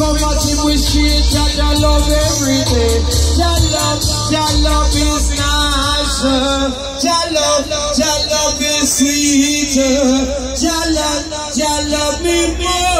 come at him with straight Jah love every day. Jah love is nice. Jah love is sweet. Jah love me more.